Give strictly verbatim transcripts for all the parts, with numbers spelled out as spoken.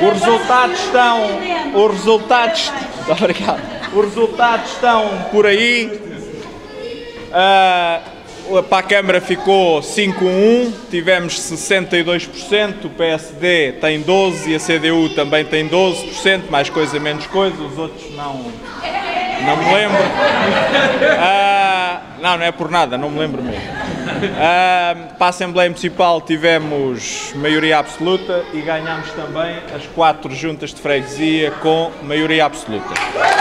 Os resultados estão... Os resultados... Obrigado. Os resultados estão por aí. Uh, para a Câmara ficou cinco a um, tivemos sessenta e dois por cento, o P S D tem doze por cento e a C D U também tem doze por cento, mais coisa menos coisa, os outros não, não me lembro. Uh, não, não é por nada, não me lembro mesmo. Uh, para a Assembleia Municipal tivemos maioria absoluta e ganhámos também as quatro juntas de freguesia com maioria absoluta.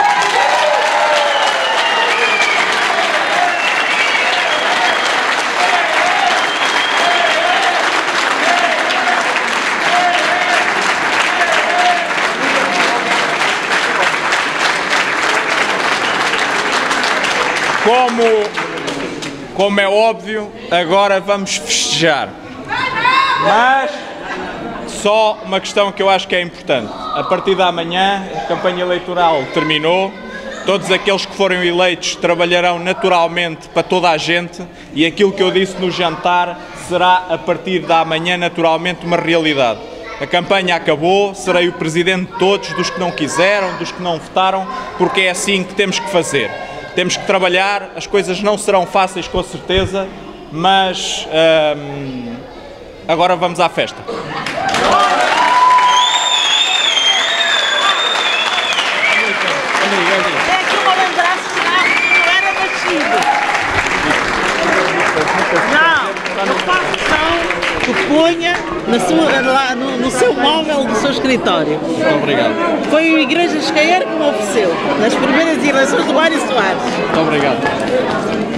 Como, como é óbvio, agora vamos festejar. Mas só uma questão que eu acho que é importante. A partir da manhã, a campanha eleitoral terminou. Todos aqueles que foram eleitos trabalharão naturalmente para toda a gente e aquilo que eu disse no jantar será a partir da manhã naturalmente uma realidade. A campanha acabou, serei o presidente de todos, dos que não quiseram, dos que não votaram, porque é assim que temos que fazer. Temos que trabalhar, as coisas não serão fáceis com certeza, mas hum, agora vamos à festa. É que uma lembrança que não era nascido. Não, eu faço questão que ponha na sua, lá, no, no seu móvel do seu escritório. Muito obrigado. Foi o Igreja Escaeiro que me ofereceu, nas primeiras eleições do Mário Soares. Muito obrigado.